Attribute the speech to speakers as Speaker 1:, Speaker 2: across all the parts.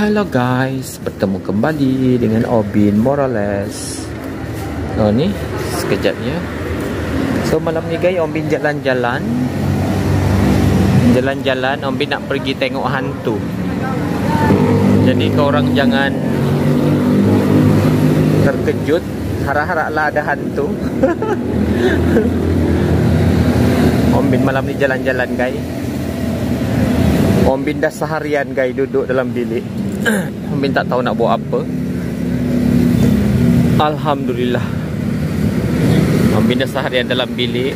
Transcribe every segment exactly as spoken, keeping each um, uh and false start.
Speaker 1: Halo guys, bertemu kembali dengan Obin Morales. Oh ni, sekejap ya. So malam ni guys, Obin jalan-jalan. Jalan-jalan, Obin nak pergi tengok hantu. Jadi korang jangan terkejut, harap-haraplah ada hantu. Obin malam ni jalan-jalan guys. Obin dah seharian guys duduk dalam bilik. Obin tak tahu nak buat apa. Alhamdulillah, Obin dah seharian dalam bilik.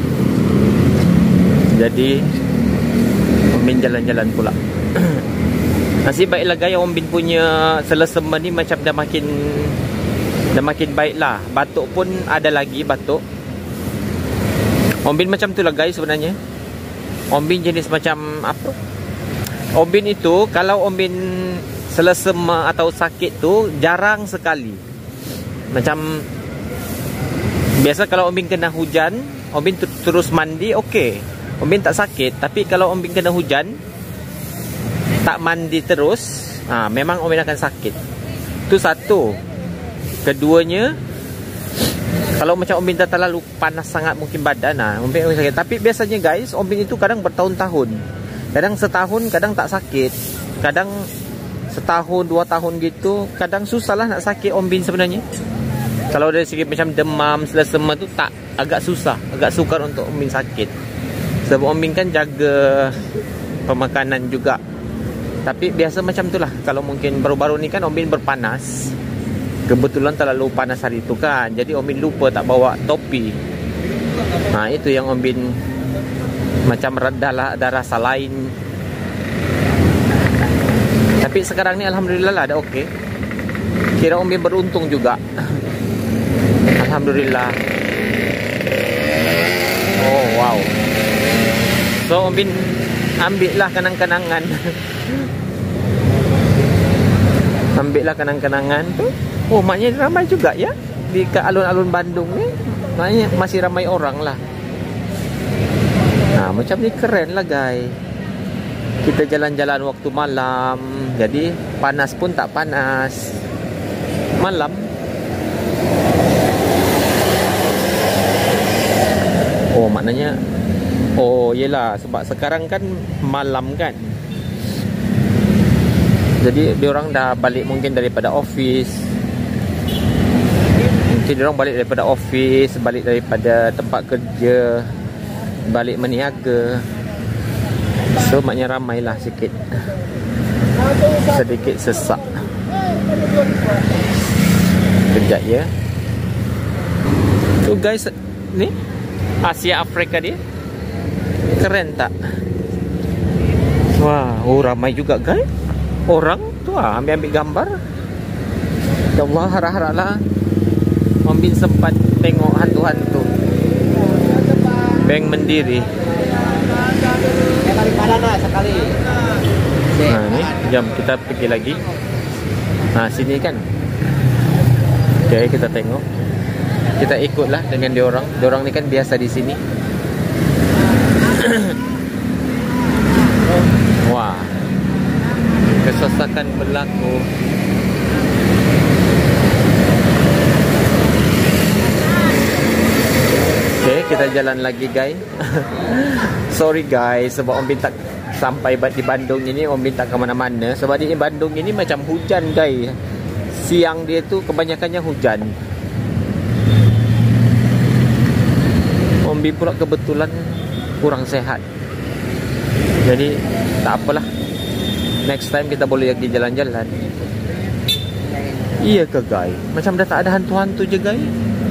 Speaker 1: Jadi Obin jalan-jalan pula. Nasib baiklah guys, Obin punya selesema ni macam dah makin Dah makin baik lah. Batuk pun ada lagi batuk. Obin macam tu lah guys sebenarnya. Obin jenis macam apa, Obin itu kalau Obin selesema atau sakit tu jarang sekali. Macam biasa kalau Obin kena hujan, Obin terus mandi, okey, Obin tak sakit. Tapi kalau Obin kena hujan tak mandi terus, ha, memang Obin akan sakit. Itu satu. Keduanya, kalau macam Obin dah terlalu panas sangat mungkin badan, ha, Obin sakit. Tapi biasanya guys, Obin itu kadang bertahun-tahun. Kadang setahun, kadang tak sakit. Kadang setahun, dua tahun gitu. Kadang susah lah nak sakit Obin sebenarnya. Kalau dari segi macam demam, selesema tu tak, agak susah, agak sukar untuk Obin sakit. Sebab Obin kan jaga pemakanan juga. Tapi biasa macam tu lah. Kalau mungkin baru-baru ni kan Obin berpanas. Kebetulan terlalu panas hari tu kan. Jadi Obin lupa tak bawa topi. Nah itu yang Obin macam reda lah, ada rasa lain. Tapi sekarang ni alhamdulillah lah, ada okey. Kira Obin beruntung juga. Alhamdulillah. Oh wow. So Obin ambil lah kenang-kenangan. Ambil lah kenang-kenangan. Oh maknanya ramai juga ya di ke alun-alun Bandung ni. Maknanya masih ramai orang lah. Nah, macam ni keren lah guys. Kita jalan-jalan waktu malam. Jadi panas pun tak panas. Malam. Oh maknanya, oh yelah, sebab sekarang kan malam kan. Jadi diorang dah balik mungkin daripada office. Mungkin diorang balik daripada office, balik daripada tempat kerja, balik meniaga. So maknanya ramailah sikit. Sedikit sesak. Kejap ya. So guys, ni Asia Afrika dia. Keren tak? Wah, oh ramai juga guys. Orang tu ah ambil-ambil gambar. Ya Allah, harap-haraplah Obin sempat tengok hantu-hantu. Bank Mandiri. Sekali. Nah ni, jom kita pergi lagi. Nah sini kan. Okay, kita tengok. Kita ikutlah dengan diorang. Diorang ni kan biasa di sini. Wah, kesesakan berlaku. Okay, kita jalan lagi guys. Sorry guys, sebab Obin tak sampai di Bandung ini, Obin tak ke mana-mana. Sebab di Bandung ini macam hujan guys. Siang dia tu kebanyakannya hujan. Obin pula kebetulan kurang sehat. Jadi tak apalah. Next time kita boleh pergi jalan-jalan. Iya ke guys? Macam dah tak ada hantu-hantu je guys.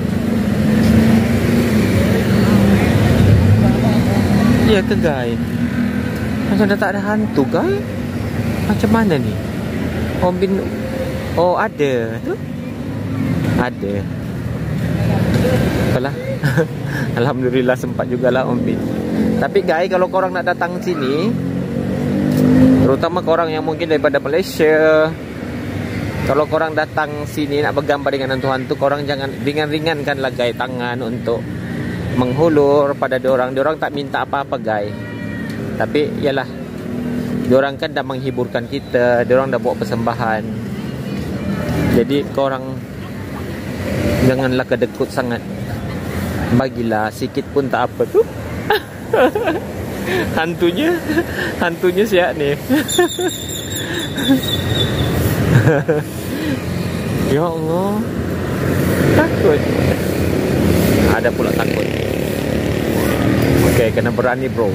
Speaker 1: Iya ke guys? Macam dah tak ada hantu guys. Macam mana ni? Obin, oh ada tu. Ada. Apalah. Alhamdulillah sempat jugalah Obin. Tapi guys, kalau korang nak datang sini, terutama korang yang mungkin daripada Malaysia, kalau korang datang sini nak bergambar dengan hantu-hantu, korang jangan ringan-ringankanlah guys tangan untuk menghulur pada diorang. Diorang tak minta apa-apa guys. Tapi yalah, Diorang kan dah menghiburkan kita, diorang dah buat persembahan. Jadi korang janganlah kedekut sangat. Bagilah sikit pun tak apa tu. Hantunya, hantunya siap ni. Ya Allah, takut. Ada pula takut. Okay, kena berani bro.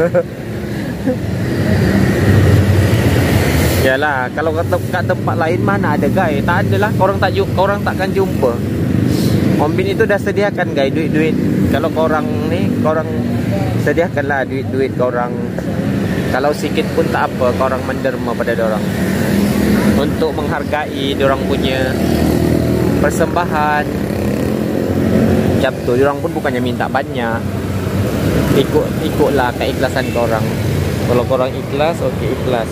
Speaker 1: Yalah, kalau kat, kat tempat lain mana ada guys? Tak ada lah, korang tak korang takkan jumpa. Om Bin itu dah sediakan guys duit-duit. Kalau korang ni, korang sediakanlah duit-duit korang. Kalau sikit pun tak apa, korang menderma pada dorang untuk menghargai dorang punya persembahan. Macam tu, dorang pun bukannya minta banyak. Ikut ikutlah keikhlasan korang. Kalau korang ikhlas, okey ikhlas.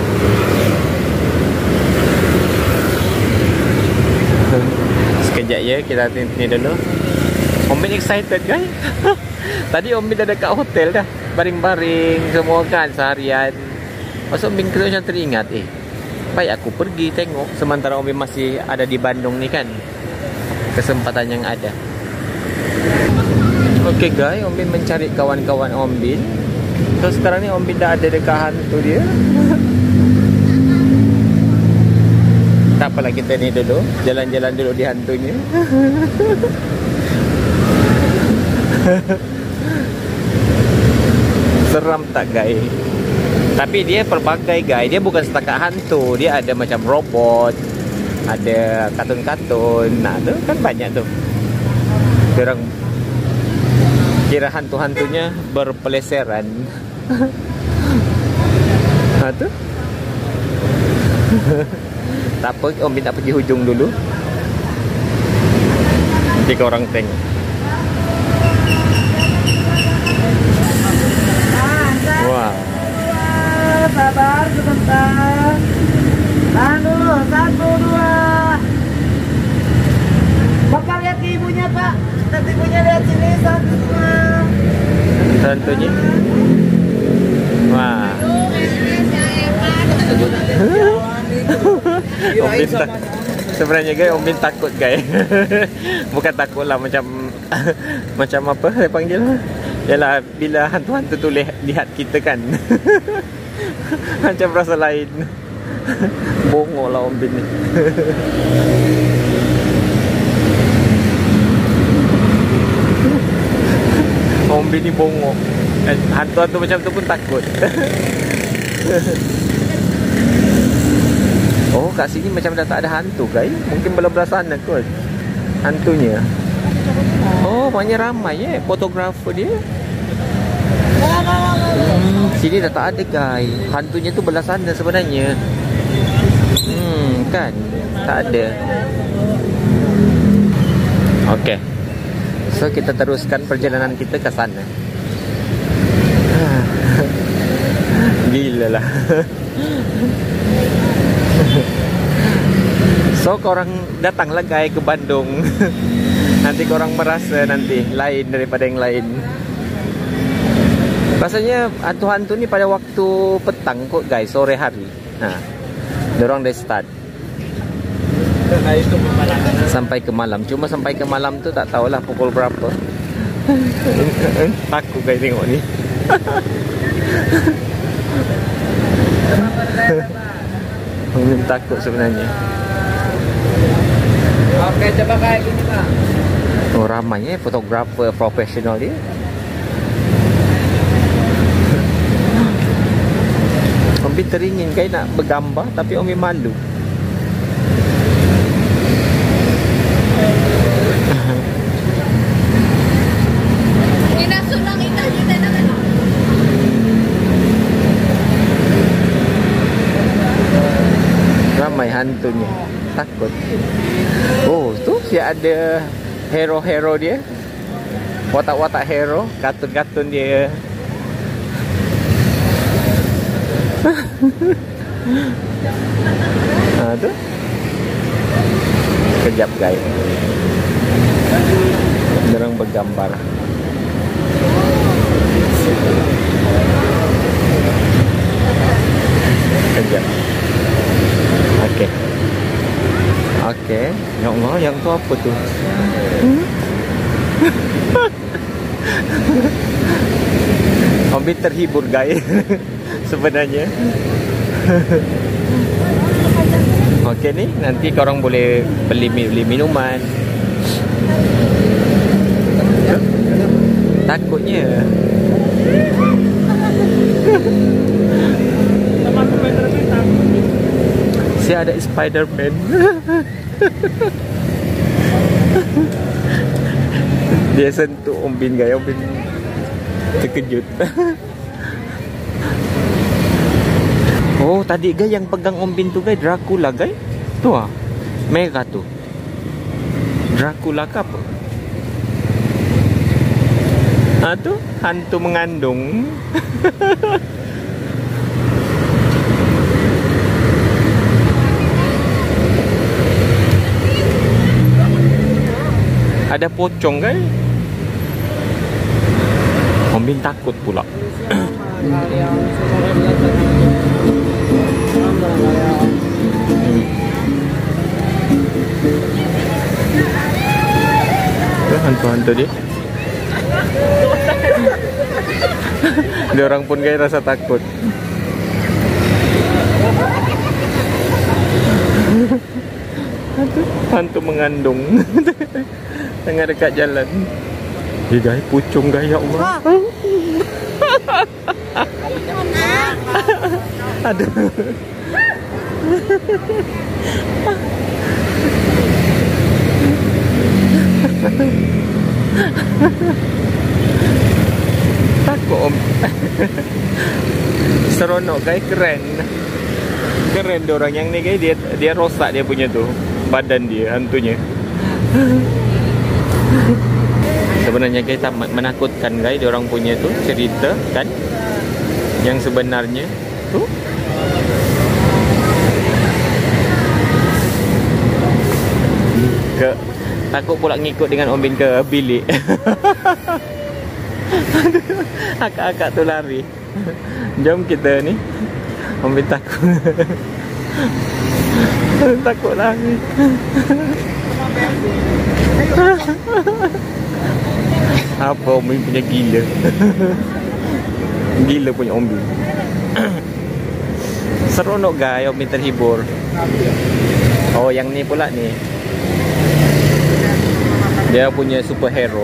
Speaker 1: Sekejap ya, kita ni dulu. Om Bin excited guys. Tadi Om Bin dah dekat hotel dah, baring-baring semua kan seharian. Masa Om Bin kena macam teringat, eh baik aku pergi tengok sementara Om Bin masih ada di Bandung ni kan. Kesempatan yang ada. Okay guys, Om Bin mencari kawan-kawan Om Bin. So sekarang ni Om Bin dah ada dekat hantu dia. Tak apalah, kita ni dulu jalan-jalan dulu di hantunya. Seram tak guys? Tapi dia pelbagai guys. Dia bukan setakat hantu, dia ada macam robot, ada kartun-kartun. Nah tu kan banyak tu. Orang kira hantu-hantunya berpeleseran. Ha tu. Tak apa, Om Bin tak pergi hujung dulu. Nanti korang tengok. Wah.
Speaker 2: Sabar sebentar. Anu, satu, dua. Bapak lihat ibunya Pak. Nanti ibunya lihat sini, satu, dua.
Speaker 1: Tentunya. Wah. Om Bin tak, sebenarnya guys, Om Bin takut guys. Bukan takut lah, macam macam apa saya panggil. Yalah, bila hantu-hantu tu lihat, lihat kita kan. Macam rasa lain. Bongok lah Om Bin ni. Om Bin ni bongok. Hantu-hantu macam tu pun takut. Oh, kat sini macam dah tak ada hantu guys. Mungkin belah-belah sana kot hantunya. Oh, banyak ramai ya, fotografer dia. Hmm, sini dah tak ada guys. Hantunya tu belah sana sebenarnya. Hmm, kan? Tak ada. Okay, so kita teruskan perjalanan kita ke sana. Gila lah. So korang datanglah guys ke Bandung. Nanti korang merasa nanti lain daripada yang lain. Rasanya hantu-hantu ni pada waktu petang kot guys, sore hari. Nah, dorang dah start sampai ke malam. Cuma sampai ke malam tu tak tahulah pukul berapa. Takut guys tengok ni. Mungkin takut sebenarnya.
Speaker 2: Oke, coba kayak gini Pak.
Speaker 1: Oh, ramainya fotografer profesional dia. Om Bin teringin guys nak bergambar, tapi Om Bin malu. Ramai hantunya, takut. Oh, tu si ada hero-hero dia. Watak-watak hero, kartun-kartun dia. Ha tu. Kejap guys. Dorang bergambar. yang tu apa tu? Ombin terhibur guys. Sebenarnya. Okey ni, nanti korang boleh beli, beli minuman. Takutnya. Si ada Spiderman. Dia sentuh Ombin guys, Ombin terkejut. Oh, tadi guys yang pegang Ombin tu guys Dracula guys. Tu ah. Merah tu. Dracula ke apa? Ah tu hantu mengandung. Ada pocong guys. Ombin takut pula. Hantu-hantu dia. Dia orang pun guys rasa takut. Hantu mengandung. Tengah dekat jalan. Dia guys pucung guys, ya Allah. Aduh. Takut om. Seronok guys, keren. Keren dia orang yang ni guys, dia dia rosak dia punya tu badan dia, hantunya. Sebenarnya guys tak menakutkan guys, dia orang punya tu cerita kan. Yang sebenarnya tu ke takut pula ngikut dengan Ombin ke bilik. Akak-akak tu lari. Jom kita ni. Ombin takut. Takut lari. Apa Ombin punya gila. Gila punya Ombin. Seronok guys, Ombin terhibur. Oh yang ni pula ni, dia punya superhero.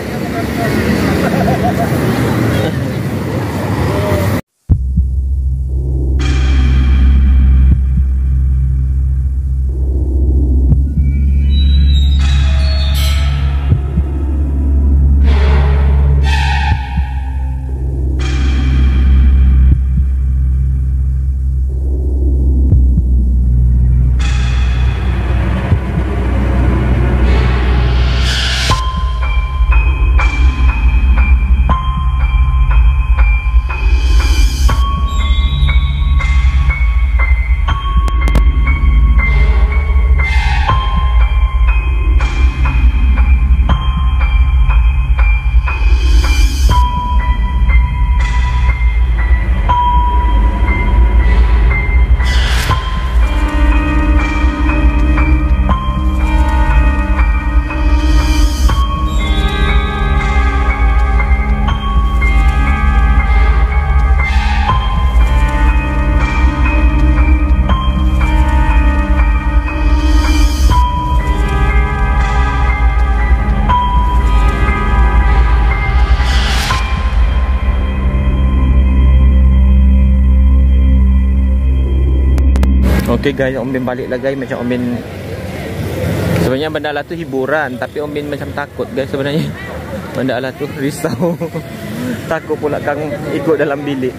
Speaker 1: Okay guys, Ombin balik lah guys. Macam Ombin sebenarnya benda lah tu hiburan, tapi Ombin macam takut guys sebenarnya. Benda lah tu risau. Takut pula kang ikut dalam bilik.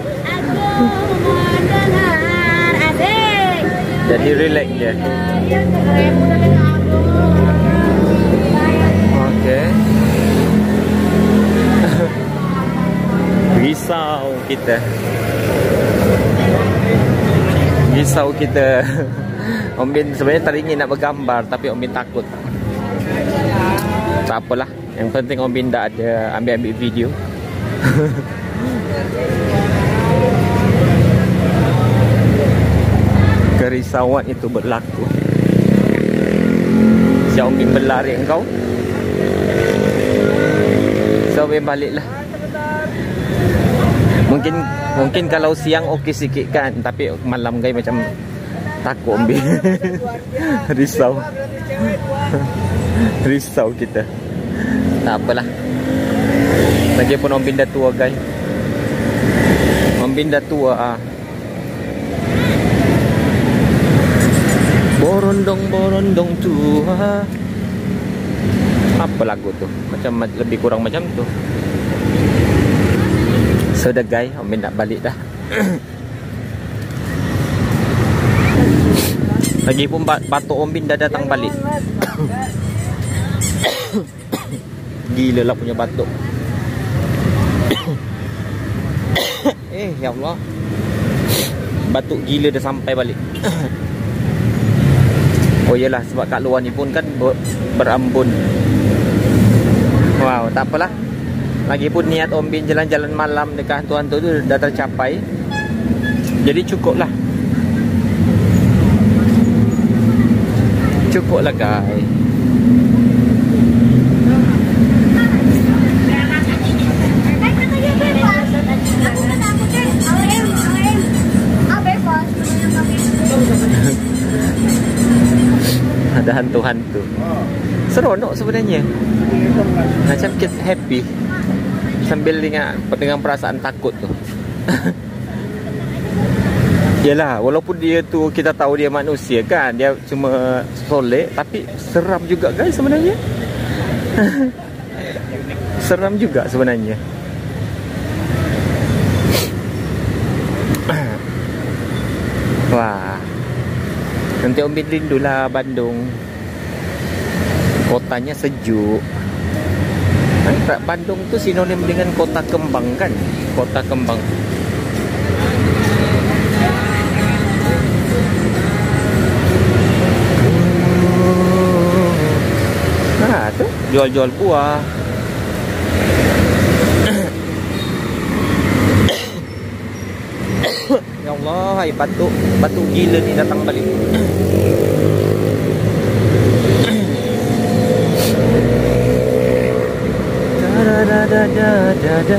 Speaker 1: Jadi relax je. Okay. Risau kita. Risau kita. Ombin sebenarnya teringin nak bergambar, tapi Ombin takut. Tak apalah, yang penting Ombin dah ada ambil-ambil video. Kerisauan itu berlaku. Siap Om Bin berlari engkau. So Om Bin balik lah. Mungkin mungkin kalau siang okey sikit kan, tapi malam guys macam takut Om Bin. Risau. Risau kita. Tak apalah. Lagipun Om Bin dah tua guys. Om Bin dah tua ah. Borondong borondong tua. Apa lagu tu? Macam lebih kurang macam tu. So dah guys, Om Bin nak balik dah. Lagipun batuk Om Bin dah datang balik. Gila lah punya batuk. Eh ya Allah, batuk gila dah sampai balik. Oh iyalah, sebab kat luar ni pun kan ber berambun. Wow, tak apalah. Lagipun niat Om Bin jalan-jalan malam dekat hantu-hantu tu dah tercapai. Jadi cukup lah. Cukup lah guys. Ada hantu-hantu. Seronok sebenarnya. Macam kita happy sambil dengan dengan perasaan takut tu. Yalah, walaupun dia tu kita tahu dia manusia kan, dia cuma soleh, tapi seram juga guys sebenarnya. Seram juga sebenarnya. Wah. Nanti Om Bin rindulah Bandung. Kotanya sejuk. Bandung tu sinonim dengan kota kembang kan? Kota kembang. Nah, tu jual-jual buah. Ya Allah, hai batuk, batuk gila ni datang balik. Da da da da da da.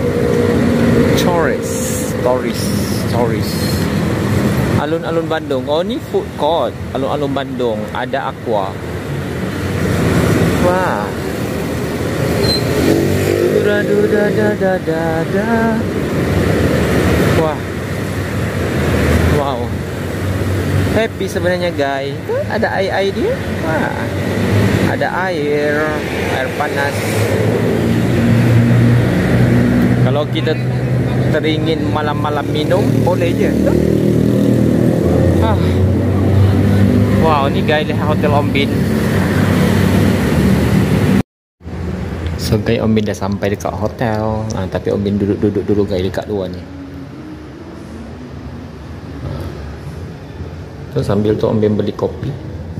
Speaker 1: Tourist, tourist, tourist. Alun-alun Bandung. Oh ni food court. Alun-alun Bandung ada aqua. Wah. Da da da da da da. Wah. Wow. Happy sebenarnya guys. Ada air-air dia. Wah. Ada air, air panas. Kalau kita teringin malam-malam minum, boleh je. Ah. Wow, ni guys lihat hotel Om Bin. So guys, Om Bin dah sampai dekat hotel. Ah, tapi Om Bin duduk-duduk dulu guys dekat luar ni. So sambil tu Om Bin beli kopi.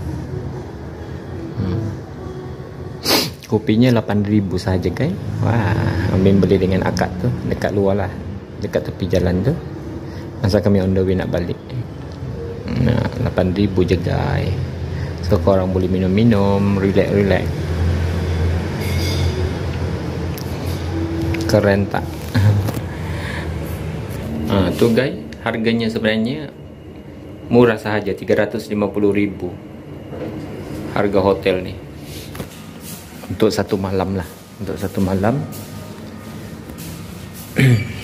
Speaker 1: Hmm. Kopinya lapan ribu sahaja guys. Wah, Om Bin beli dengan akad tu dekat luar lah, dekat tepi jalan tu. Masa kami on the way nak balik. Nah, lapan ribu je guys. So korang boleh minum-minum, relax-relax. Keren tak? Ah, tu guys, harganya sebenarnya murah sahaja, tiga ratus lima puluh ribu. Harga hotel ni. Untuk satu malam lah. Untuk satu malam.